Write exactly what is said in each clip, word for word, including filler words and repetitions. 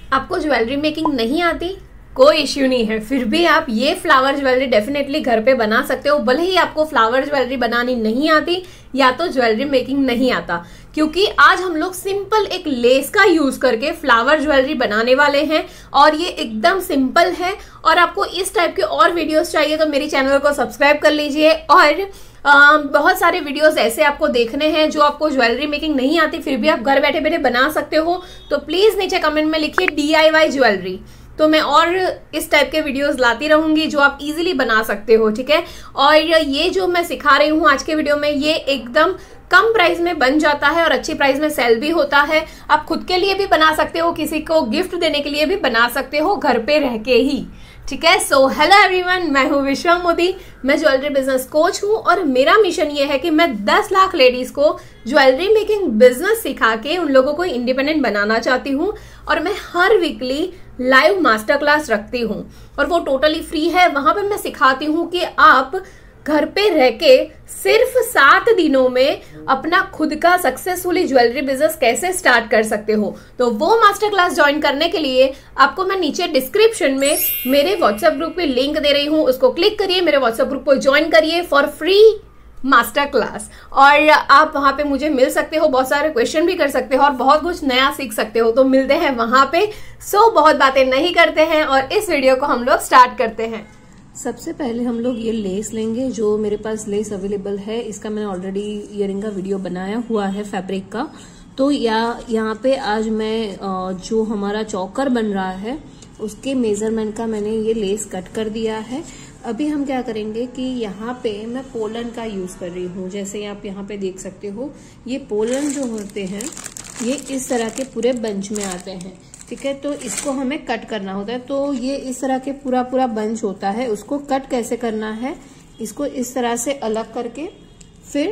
आपको jewellery making नहीं आती, कोई इश्यू नहीं है, फिर भी आप ये फ्लावर ज्वेलरी डेफिनेटली घर पे बना सकते हो। भले ही आपको फ्लावर ज्वेलरी बनानी नहीं आती या तो ज्वेलरी मेकिंग नहीं आता, क्योंकि आज हम लोग सिंपल एक लेस का यूज करके फ्लावर ज्वेलरी बनाने वाले हैं और ये एकदम सिंपल है। और आपको इस टाइप के और वीडियोस चाहिए तो मेरी चैनल को सब्सक्राइब कर लीजिए। और आ, बहुत सारे वीडियोस ऐसे आपको देखने हैं जो आपको ज्वेलरी मेकिंग नहीं आती फिर भी आप घर बैठे बैठे बना सकते हो, तो प्लीज नीचे कमेंट में लिखिए डी आई वाई ज्वेलरी, तो मैं और इस टाइप के वीडियोस लाती रहूंगी जो आप इजीली बना सकते हो, ठीक है। और ये जो मैं सिखा रही हूँ आज के वीडियो में, ये एकदम कम प्राइस में बन जाता है और अच्छी प्राइस में सेल भी होता है। आप खुद के लिए भी बना सकते हो, किसी को गिफ्ट देने के लिए भी बना सकते हो घर पे रह के ही, ठीक है। सो हेलो एवरीवन, मैं हूँ विश्वा मोदी, मैं ज्वेलरी बिजनेस कोच हूँ और मेरा मिशन ये है कि मैं दस लाख लेडीज को ज्वेलरी मेकिंग बिजनेस सिखा के उन लोगों को इंडिपेंडेंट बनाना चाहती हूँ। और मैं हर वीकली लाइव मास्टर क्लास रखती हूँ और वो टोटली फ्री है। वहां पे मैं सिखाती हूँ कि आप घर पे रह के सिर्फ सात दिनों में अपना खुद का सक्सेसफुली ज्वेलरी बिजनेस कैसे स्टार्ट कर सकते हो। तो वो मास्टर क्लास ज्वाइन करने के लिए आपको मैं नीचे डिस्क्रिप्शन में मेरे व्हाट्सएप ग्रुप पे लिंक दे रही हूँ, उसको क्लिक करिए, मेरे व्हाट्सएप ग्रुप को ज्वाइन करिए फॉर फ्री मास्टर क्लास। और आप वहां पे मुझे मिल सकते हो, बहुत सारे क्वेश्चन भी कर सकते हो और बहुत कुछ नया सीख सकते हो। तो मिलते हैं वहां पे। सो बहुत बातें नहीं करते हैं और इस वीडियो को हम लोग स्टार्ट करते हैं। सबसे पहले हम लोग ये लेस लेंगे, जो मेरे पास लेस अवेलेबल है। इसका मैंने ऑलरेडी ईयरिंग का वीडियो बनाया हुआ है फैब्रिक का। तो या यहाँ पे आज मैं जो हमारा चौकर बन रहा है उसके मेजरमेंट का मैंने ये लेस कट कर दिया है। अभी हम क्या करेंगे कि यहाँ पे मैं पोलन का यूज कर रही हूँ। जैसे आप यहाँ पे देख सकते हो, ये पोलन जो होते हैं ये इस तरह के पूरे बंच में आते हैं, ठीक है। तो इसको हमें कट करना होता है। तो ये इस तरह के पूरा पूरा बंच होता है, उसको कट कैसे करना है, इसको इस तरह से अलग करके फिर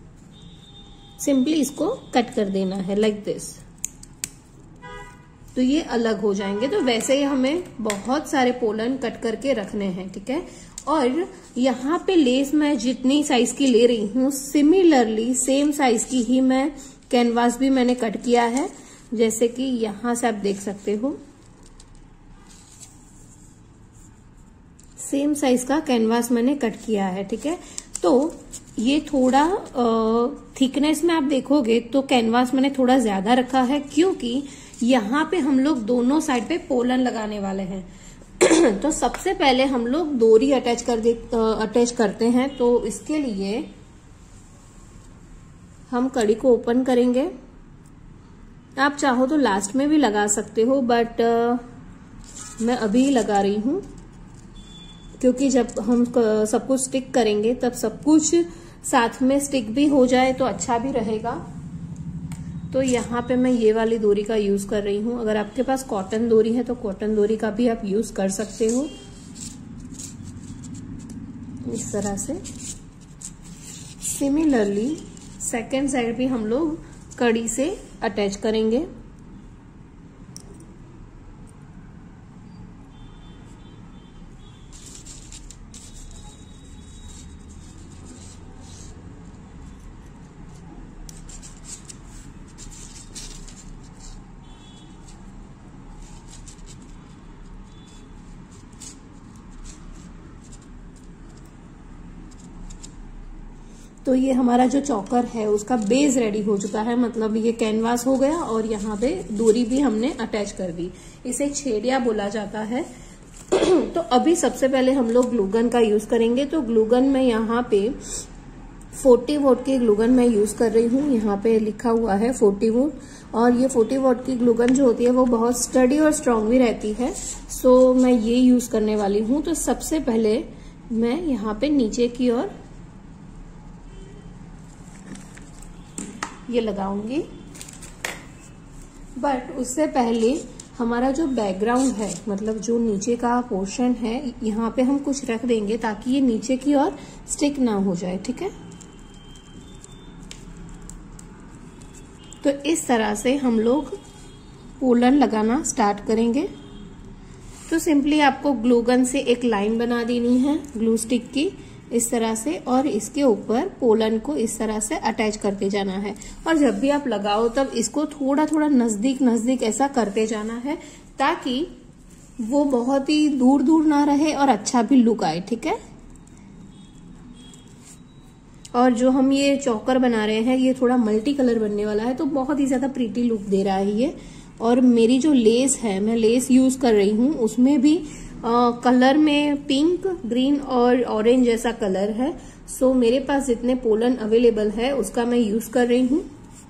सिंपली इसको कट कर देना है लाइक दिस। तो ये अलग हो जाएंगे। तो वैसे ही हमें बहुत सारे पोलन कट करके रखने हैं, ठीक है। और यहाँ पे लेस मैं जितनी साइज की ले रही हूँ सिमिलरली सेम साइज की ही मैं कैनवास भी मैंने कट किया है। जैसे कि यहां से आप देख सकते हो, सेम साइज का कैनवास मैंने कट किया है, ठीक है। तो ये थोड़ा थिकनेस में आप देखोगे तो कैनवास मैंने थोड़ा ज्यादा रखा है, क्योंकि यहाँ पे हम लोग दोनों साइड पे पोलन लगाने वाले हैं। तो सबसे पहले हम लोग डोरी अटैच कर दे अटैच करते हैं। तो इसके लिए हम कड़ी को ओपन करेंगे। आप चाहो तो लास्ट में भी लगा सकते हो, बट मैं अभी लगा रही हूं क्योंकि जब हम सब कुछ स्टिक करेंगे तब सब कुछ साथ में स्टिक भी हो जाए तो अच्छा भी रहेगा। तो यहाँ पे मैं ये वाली डोरी का यूज कर रही हूँ। अगर आपके पास कॉटन डोरी है तो कॉटन डोरी का भी आप यूज कर सकते हो इस तरह से। सिमिलरली सेकेंड साइड भी हम लोग कड़ी से अटैच करेंगे। तो ये हमारा जो चौकर है उसका बेस रेडी हो चुका है, मतलब ये कैनवास हो गया और यहाँ पे डोरी भी हमने अटैच कर दी। इसे छेड़िया बोला जाता है। तो अभी सबसे पहले हम लोग ग्लूगन का यूज करेंगे। तो ग्लूगन में यहाँ पे चालीस वोट की ग्लूगन मैं यूज कर रही हूँ। यहाँ पे लिखा हुआ है चालीस वोट, और ये चालीस वोट की ग्लूगन जो होती है वो बहुत स्टडी और स्ट्रांग भी रहती है। सो मैं ये यूज करने वाली हूँ। तो सबसे पहले मैं यहाँ पे नीचे की ओर ये लगाऊंगी, बट उससे पहले हमारा जो बैकग्राउंड है, मतलब जो नीचे का पोर्शन है, यहाँ पे हम कुछ रख देंगे ताकि ये नीचे की ओर स्टिक ना हो जाए, ठीक है। तो इस तरह से हम लोग पोलन लगाना स्टार्ट करेंगे। तो सिंपली आपको ग्लू गन से एक लाइन बना देनी है ग्लू स्टिक की। इस तरह से, और इसके ऊपर पोलन को इस तरह से अटैच करते जाना है। और जब भी आप लगाओ तब इसको थोड़ा थोड़ा नजदीक नजदीक ऐसा करते जाना है, ताकि वो बहुत ही दूर दूर ना रहे और अच्छा भी लुक आए, ठीक है। और जो हम ये चौकर बना रहे हैं ये थोड़ा मल्टी कलर बनने वाला है, तो बहुत ही ज्यादा प्रीटी लुक दे रहा है ये। और मेरी जो लेस है, मैं लेस यूज कर रही हूँ, उसमें भी आ, कलर में पिंक, ग्रीन और ऑरेंज जैसा कलर है। सो मेरे पास जितने पोलन अवेलेबल है उसका मैं यूज कर रही हूँ।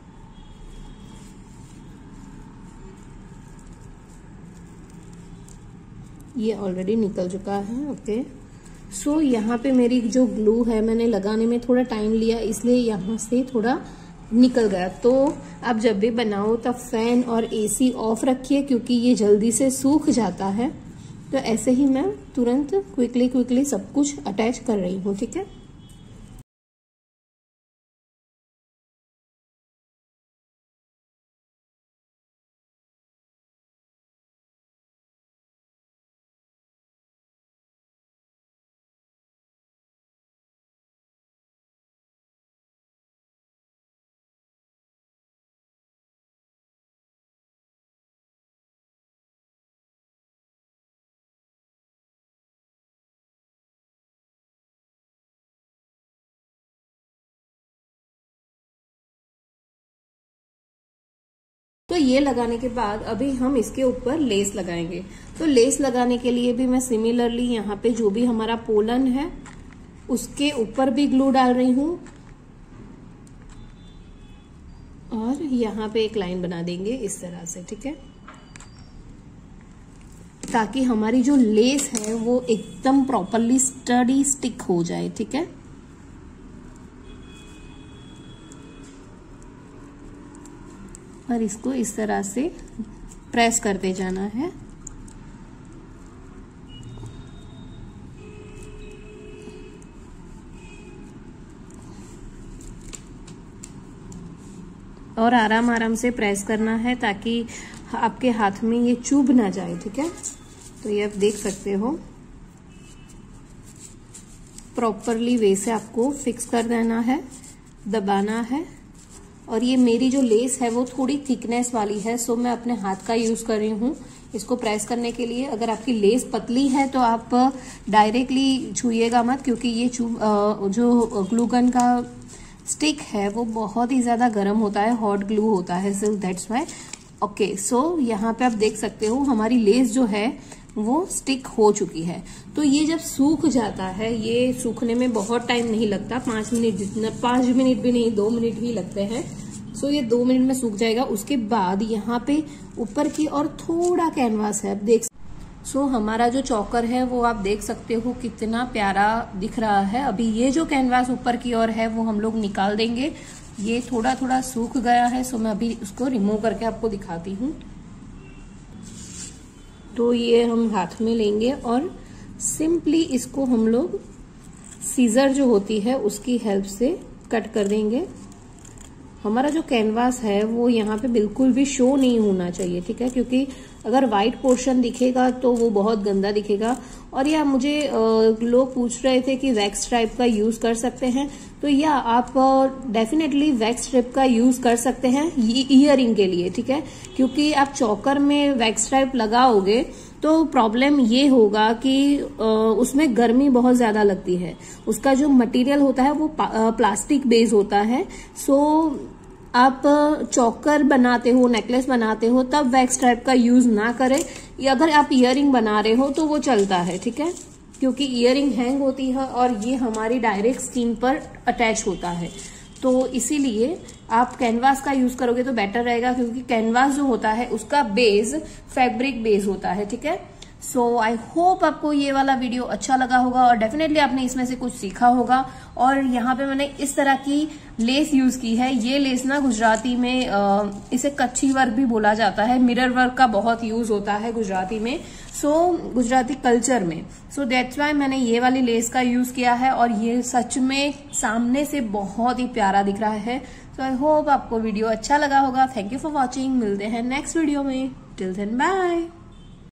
ये ऑलरेडी निकल चुका है, ओके। सो so, यहाँ पे मेरी जो ग्लू है, मैंने लगाने में थोड़ा टाइम लिया, इसलिए यहाँ से थोड़ा निकल गया। तो आप जब भी बनाओ तब फैन और एसी ऑफ रखिए, क्योंकि ये जल्दी से सूख जाता है। तो ऐसे ही मैं तुरंत क्विकली क्विकली सब कुछ अटैच कर रही हूँ, ठीक है। तो ये लगाने के बाद अभी हम इसके ऊपर लेस लगाएंगे। तो लेस लगाने के लिए भी मैं सिमिलरली यहाँ पे जो भी हमारा पोलन है उसके ऊपर भी ग्लू डाल रही हूँ, और यहाँ पे एक लाइन बना देंगे इस तरह से, ठीक है, ताकि हमारी जो लेस है वो एकदम प्रॉपरली स्टडी स्टिक हो जाए, ठीक है। और इसको इस तरह से प्रेस करते जाना है। और आराम आराम से प्रेस करना है, ताकि आपके हाथ में ये चुभ ना जाए, ठीक है। तो ये आप देख सकते हो, प्रॉपरली वे से आपको फिक्स कर देना है, दबाना है। और ये मेरी जो लेस है वो थोड़ी थिकनेस वाली है, सो मैं अपने हाथ का यूज कर रही हूँ इसको प्रेस करने के लिए। अगर आपकी लेस पतली है तो आप डायरेक्टली छुइएगा मत, क्योंकि ये जो ग्लू गन का स्टिक है वो बहुत ही ज्यादा गर्म होता है, हॉट ग्लू होता है, so that's why. Okay, so यहाँ पे आप देख सकते हो हमारी लेस जो है वो स्टिक हो चुकी है। तो ये जब सूख जाता है, ये सूखने में बहुत टाइम नहीं लगता, पांच मिनट जितना, पांच मिनट भी नहीं, दो मिनट ही लगते हैं। सो ये दो मिनट में सूख जाएगा। उसके बाद यहाँ पे ऊपर की और थोड़ा कैनवास है, आप देख। सो हमारा जो चौकर है वो आप देख सकते हो कितना प्यारा दिख रहा है। अभी ये जो कैनवास ऊपर की ओर है वो हम लोग निकाल देंगे। ये थोड़ा थोड़ा सूख गया है, सो मैं अभी उसको रिमूव करके आपको दिखाती हूँ। तो ये हम हाथ में लेंगे और सिंपली इसको हम लोग सीजर जो होती है उसकी हेल्प से कट कर देंगे। हमारा जो कैनवास है वो यहाँ पे बिल्कुल भी शो नहीं होना चाहिए, ठीक है, क्योंकि अगर व्हाइट पोर्शन दिखेगा तो वो बहुत गंदा दिखेगा। और या मुझे लोग पूछ रहे थे कि वैक्स स्ट्राइप का यूज कर सकते हैं, तो या आप डेफिनेटली वैक्स स्ट्राइप का यूज कर सकते हैं ईयरिंग के लिए, ठीक है, क्योंकि आप चौकर में वैक्स स्ट्राइप लगाओगे तो प्रॉब्लम ये होगा कि उसमें गर्मी बहुत ज्यादा लगती है। उसका जो मटेरियल होता है वो प्लास्टिक बेस होता है। सो आप चौकर बनाते हो, नेकलेस बनाते हो, तब वैक्स स्ट्राइप का यूज ना करें। या अगर आप इयरिंग बना रहे हो तो वो चलता है, ठीक है, क्योंकि इयरिंग हैंग होती है और ये हमारी डायरेक्ट स्किन पर अटैच होता है। तो इसीलिए आप कैनवास का यूज करोगे तो बेटर रहेगा, क्योंकि कैनवास जो होता है उसका बेस फैब्रिक बेस होता है, ठीक है। सो आई होप आपको ये वाला वीडियो अच्छा लगा होगा और डेफिनेटली आपने इसमें से कुछ सीखा होगा। और यहाँ पे मैंने इस तरह की लेस यूज की है। ये लेस ना गुजराती में आ, इसे कच्छी वर्क भी बोला जाता है। मिरर वर्क का बहुत यूज होता है गुजराती में, सो so, गुजराती कल्चर में। सो दैट्स वाई मैंने ये वाली लेस का यूज किया है और ये सच में सामने से बहुत ही प्यारा दिख रहा है। सो आई होप आपको वीडियो अच्छा लगा होगा। Thank you for watching. मिलते हैं नेक्स्ट वीडियो में। Till then bye.